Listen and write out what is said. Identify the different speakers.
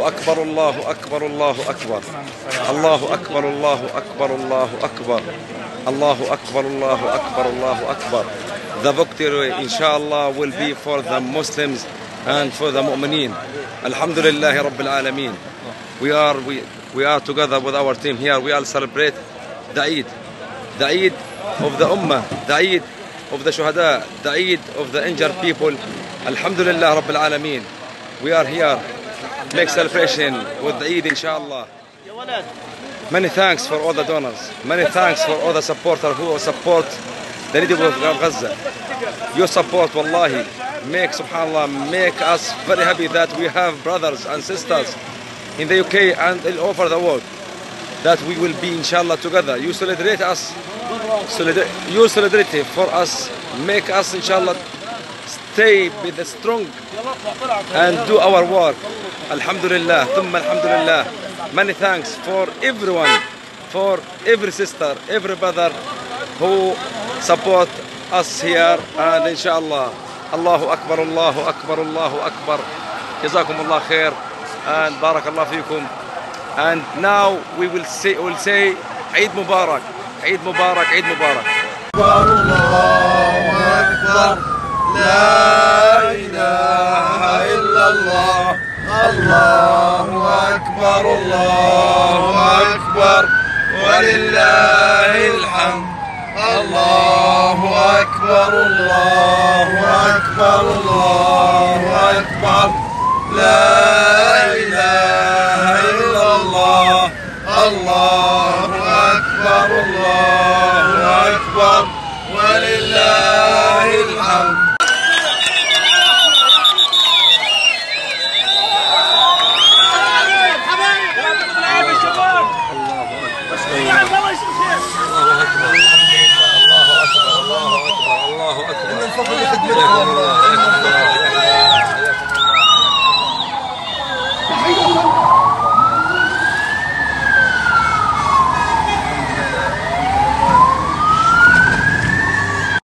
Speaker 1: الله أكبر الله أكبر الله أكبر الله أكبر الله أكبر الله أكبر الله أكبر الله أكبر الله أكبر. The victory inshallah will be for the Muslims and for the mu'mineen. Alhamdulillah Rabbil Alameen. We are together with our team here. We all celebrate the Eid of the Ummah, the Eid of the Shuhada, the Eid of the injured people. Alhamdulillah Rabbil Alameen. We are here, make celebration with the Eid inshallah. Many thanks for all the donors. Many thanks for all the supporters who support the needy of Gaza. Your support, wallahi, make us very happy that we have brothers and sisters in the UK and all over the world, that we will be inshallah together. You celebrate us, your solidarity for us, make us inshallah stay with the strong and do our work. Alhamdulillah, thumma alhamdulillah. Many thanks for everyone, for every sister, every brother who support us here, and inshallah, Allahu Akbar, Allahu Akbar, Allahu Akbar. Jazakum Allah khair and barakallah fikum. And now we will say Eid Mubarak, Eid Mubarak, Eid Mubarak.
Speaker 2: Allahu Akbar, la ilaha illallah, Allahu Akbar, Allahu Akbar, walillahil hamd. Allahu Akbar, Allahu Akbar, Allahu Akbar, la